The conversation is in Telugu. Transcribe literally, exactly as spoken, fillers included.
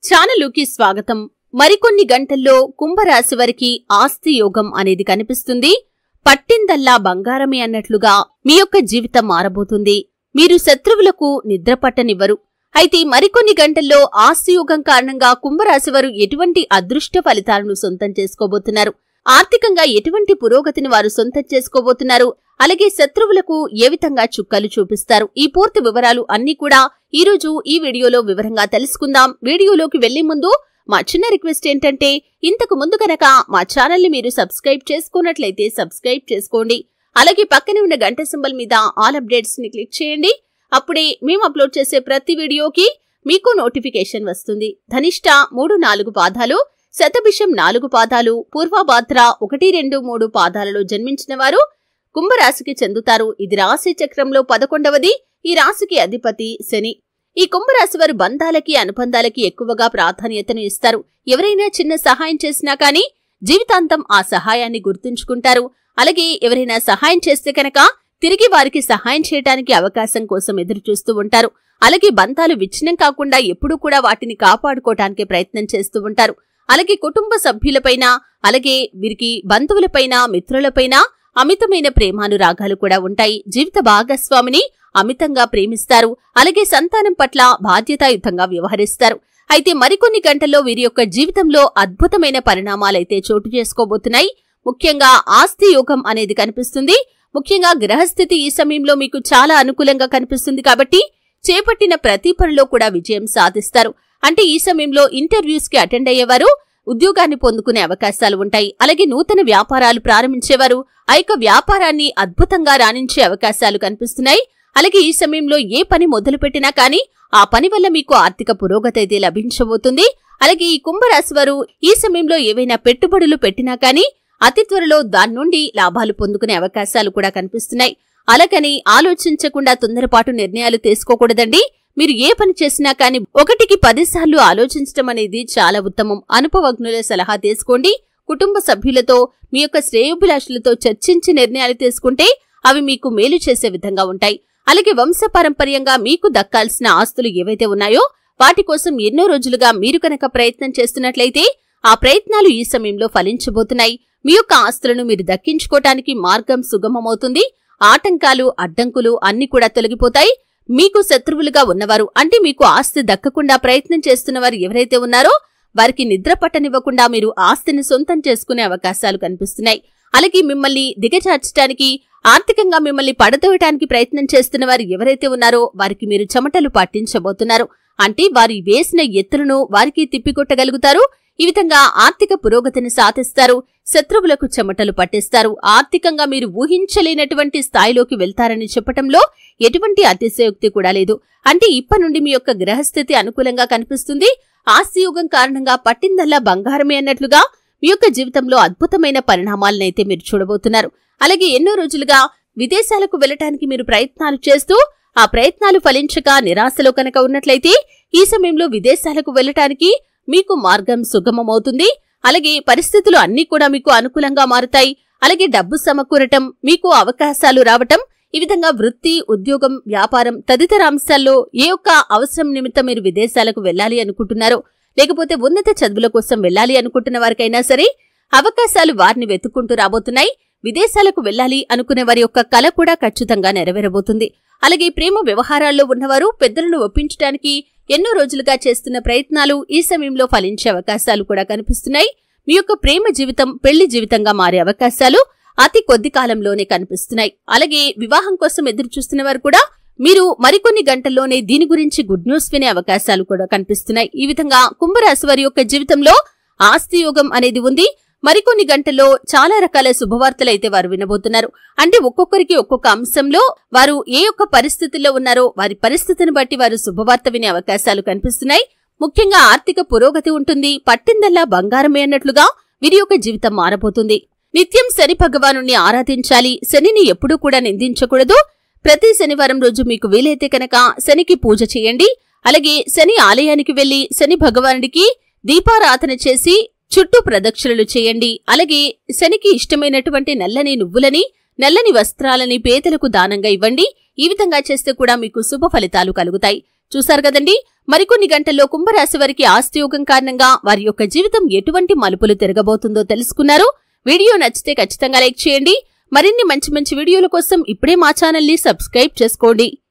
ఛానలుకి స్వాగతం. మరికొన్ని గంటల్లో కుంభరాశి వారికి ఆస్తి యోగం అనేది కనిపిస్తుంది. పట్టిందల్లా బంగారమే అన్నట్లుగా మీ యొక్క జీవితం మారబోతుంది. మీరు శత్రువులకు నిద్ర పట్టనివ్వరు. అయితే మరికొన్ని గంటల్లో ఆస్తి యోగం కారణంగా కుంభరాశి వారు ఎటువంటి అదృష్ట ఫలితాలను సొంతం చేసుకోబోతున్నారు, ఆర్థికంగా ఎటువంటి పురోగతిని వారు సొంతం చేసుకోబోతున్నారు, అలాగే శత్రువులకు ఏ విధంగా చుక్కలు చూపిస్తారు, ఈ పూర్తి వివరాలు అన్ని కూడా ఈ రోజు ఈ వీడియోలో వివరంగా తెలుసుకుందాం. వీడియోలోకి వెళ్లే ముందు మా చిన్న రిక్వెస్ట్ ఏంటంటే, ఇంతకు ముందు కనుక మా ఛానల్ ని మీరు సబ్స్క్రైబ్ చేసుకున్నట్లయితే సబ్స్క్రైబ్ చేసుకోండి. అలాగే పక్కనే ఉన్న గంట సింబల్ మీద ఆల్ అప్డేట్స్ ని క్లిక్ చేయండి. అప్పుడే మేము అప్లోడ్ చేసే ప్రతి వీడియోకి మీకు నోటిఫికేషన్ వస్తుంది. ధనిష్ట మూడు నాలుగు పాదాలు, శతభిషం నాలుగు పాదాలు, పూర్వభాద్ర ఒకటి రెండు మూడు పాదాలలో జన్మించిన వారు కుంభరాశికి చెందుతారు. ఇది రాశి చక్రంలో పదకొండవది. ఈ రాశికి అధిపతి శని. ఈ కుంభరాశి వారు బంధాలకి అనుబంధాలకి ఎక్కువగా ప్రాధాన్యతను ఇస్తారు. ఎవరైనా చిన్న సహాయం చేసినా కానీ జీవితాంతం ఆ సహాయాన్ని గుర్తుంచుకుంటారు. అలాగే ఎవరైనా సహాయం చేస్తే కనుక తిరిగి వారికి సహాయం చేయడానికి అవకాశం కోసం ఎదురు చూస్తూ ఉంటారు. అలాగే బంధాలు విచ్ఛిన్నం కాకుండా ఎప్పుడూ కూడా వాటిని కాపాడుకోవటానికి ప్రయత్నం చేస్తూ ఉంటారు. అలాగే కుటుంబ సభ్యులపైన, అలాగే వీరికి బంధువులపైన, మిత్రులపైన అమితమైన ప్రేమానురాగాలు కూడా ఉంటాయి. జీవిత భాగస్వామిని అమితంగా ప్రేమిస్తారు. అలాగే సంతానం పట్ల బాధ్యతాయుతంగా వ్యవహరిస్తారు. అయితే మరికొన్ని గంటల్లో వీరి యొక్క జీవితంలో అద్భుతమైన పరిణామాలైతే చోటు చేసుకోబోతున్నాయి. ముఖ్యంగా ఆస్తి యోగం అనేది కనిపిస్తుంది. ముఖ్యంగా గ్రహస్థితి ఈ సమయంలో మీకు చాలా అనుకూలంగా కనిపిస్తుంది కాబట్టి చేపట్టిన ప్రతి పనిలో కూడా విజయం సాధిస్తారు. అంటే ఈ సమయంలో ఇంటర్వ్యూస్ కి అటెండ్ అయ్యేవారు ఉద్యోగాన్ని పొందుకునే అవకాశాలు ఉంటాయి. అలాగే నూతన వ్యాపారాలు ప్రారంభించేవారు ఆ యొక్క వ్యాపారాన్ని అద్భుతంగా రాణించే అవకాశాలు కనిపిస్తున్నాయి. అలాగే ఈ సమయంలో ఏ పని మొదలు పెట్టినా కానీ ఆ పని వల్ల మీకు ఆర్థిక పురోగతి అయితే లభించబోతుంది. అలాగే ఈ కుంభరాశి వారు ఈ సమయంలో ఏవైనా పెట్టుబడులు పెట్టినా కానీ అతి త్వరలో దాని నుండి లాభాలు పొందుకునే అవకాశాలు కూడా కనిపిస్తున్నాయి. అలాగని ఆలోచించకుండా తొందరపాటు నిర్ణయాలు తీసుకోకూడదండి. మీరు ఏ పని చేసినా కానీ ఒకటికి పదిసార్లు ఆలోచించడం అనేది చాలా ఉత్తమం. అనుభవజ్ఞుల సలహా తీసుకోండి. కుటుంబ సభ్యులతో, మీ యొక్క శ్రేయోభిలాషులతో చర్చించి నిర్ణయాలు తీసుకుంటే అవి మీకు మేలు చేసే విధంగా ఉంటాయి. అలాగే వంశపారంపర్యంగా మీకు దక్కాల్సిన ఆస్తులు ఏవైతే ఉన్నాయో వాటి కోసం ఎన్నో రోజులుగా మీరు కనుక ప్రయత్నం చేస్తున్నట్లయితే ఆ ప్రయత్నాలు ఈ సమయంలో ఫలించబోతున్నాయి. మీ యొక్క ఆస్తులను మీరు దక్కించుకోవటానికి మార్గం సుగమమవుతుంది. ఆటంకాలు, అడ్డంకులు అన్ని కూడా తొలగిపోతాయి. మీకు శత్రువులుగా ఉన్నవారు, అంటే మీకు ఆస్తి దక్కకుండా ప్రయత్నం చేస్తున్నవారు ఎవరైతే ఉన్నారో వారికి నిద్ర పట్టనివ్వకుండా మీరు ఆస్తిని సొంతం చేసుకునే అవకాశాలు కనిపిస్తున్నాయి. అలాగే మిమ్మల్ని దిగజార్చడానికి, ఆర్థికంగా మిమ్మల్ని పడదోయటానికి ప్రయత్నం చేస్తున్న వారు ఎవరైతే ఉన్నారో వారికి మీరు చెమటలు పట్టించబోతున్నారు. అంటే వారి వేసిన ఎత్తులను వారికి తిప్పికొట్టగలుగుతారు. ఈ విధంగా ఆర్థిక పురోగతిని సాధిస్తారు. శత్రువులకు చెమటలు పట్టిస్తారు. ఆర్థికంగా మీరు ఊహించలేనటువంటి స్థాయిలోకి వెళ్తారని చెప్పటంలో ఎటువంటి అతిశయోక్తి కూడా లేదు. అంటే ఇప్పటి నుండి మీ యొక్క గ్రహస్థితి అనుకూలంగా కనిపిస్తుంది. ఆస్తి యోగం కారణంగా పట్టిందల్లా బంగారమే అన్నట్లుగా మీ యొక్క జీవితంలో అద్భుతమైన పరిణామాలనైతే మీరు చూడబోతున్నారు. అలాగే ఎన్నో రోజులుగా విదేశాలకు వెళ్లటానికి మీరు ప్రయత్నాలు చేస్తూ ఆ ప్రయత్నాలు ఫలించక నిరాశలో కనుక ఉన్నట్లయితే ఈ సమయంలో విదేశాలకు వెళ్లటానికి మీకు మార్గం సుగమమవుతుంది. అలాగే పరిస్థితులు అన్నీ కూడా మీకు అనుకూలంగా మారుతాయి. అలాగే డబ్బు సమకూరటం, మీకు అవకాశాలు రావటం, ఈ విధంగా వృత్తి, ఉద్యోగం, వ్యాపారం తదితర అంశాల్లో ఏ ఒక్క అవసరం నిమిత్తం మీరు విదేశాలకు వెళ్లాలి అనుకుంటున్నారో, లేకపోతే ఉన్నత చదువుల కోసం వెళ్లాలి అనుకుంటున్న వారికైనా సరే అవకాశాలు వారిని వెతుక్కుంటూ రాబోతున్నాయి. విదేశాలకు వెళ్లాలి అనుకునే వారి యొక్క కల కూడా ఖచ్చితంగా నెరవేరబోతుంది. అలాగే ప్రేమ వ్యవహారాల్లో ఉన్నవారు పెద్దలను ఒప్పించడానికి ఎన్నో రోజులుగా చేస్తున్న ప్రయత్నాలు ఈ సమయంలో ఫలించే అవకాశాలు కూడా కనిపిస్తున్నాయి. మీ యొక్క ప్రేమ జీవితం పెళ్లి జీవితంగా మారే అవకాశాలు అతి కొద్ది కాలంలోనే కనిపిస్తున్నాయి. అలాగే వివాహం కోసం ఎదురు చూస్తున్న వారు కూడా మీరు మరికొన్ని గంటల్లోనే దీని గురించి గుడ్ న్యూస్ వినే అవకాశాలు కూడా కనిపిస్తున్నాయి. ఈ విధంగా కుంభరాశి వారి యొక్క జీవితంలో ఆస్తి యోగం అనేది ఉంది. మరికొన్ని గంటల్లో చాలా రకాల శుభవార్తలైతే వారు వినబోతున్నారు. అంటే ఒక్కొక్కరికి ఒక్కొక్క అంశంలో వారు ఏ ఒక్క పరిస్థితుల్లో ఉన్నారో వారి పరిస్థితిని బట్టి వారు శుభవార్త వినే అవకాశాలు కనిపిస్తున్నాయి. ముఖ్యంగా ఆర్థిక పురోగతి ఉంటుంది. పట్టిందల్లా బంగారమే అన్నట్లుగా వీరి యొక్క జీవితం మారబోతుంది. నిత్యం శని భగవాను ఆరాధించాలి. శనిని ఎప్పుడూ కూడా నిందించకూడదు. ప్రతి శనివారం రోజు మీకు వీలైతే కనుక శనికి పూజ చేయండి. అలాగే శని ఆలయానికి వెళ్లి శని భగవానుడికి దీపారాధన చేసి చుట్టూ ప్రదక్షిణలు చేయండి. అలాగే శనికి ఇష్టమైనటువంటి నల్లని నువ్వులని, నల్లని వస్త్రాలని పేదలకు దానంగా ఇవ్వండి. ఈ విధంగా చేస్తే కూడా మీకు శుభ ఫలితాలు కలుగుతాయి. చూశారు కదండి, మరికొన్ని గంటల్లో కుంభరాశి వారికి ఆస్తి యోగం కారణంగా వారి యొక్క జీవితం ఎటువంటి మలుపులు తిరగబోతుందో తెలుసుకున్నారు. వీడియో నచ్చితే ఖచ్చితంగా లైక్ చేయండి. మరిన్ని మంచి మంచి వీడియోల కోసం ఇప్పుడే మా ఛానల్ ని సబ్స్క్రైబ్ చేసుకోండి.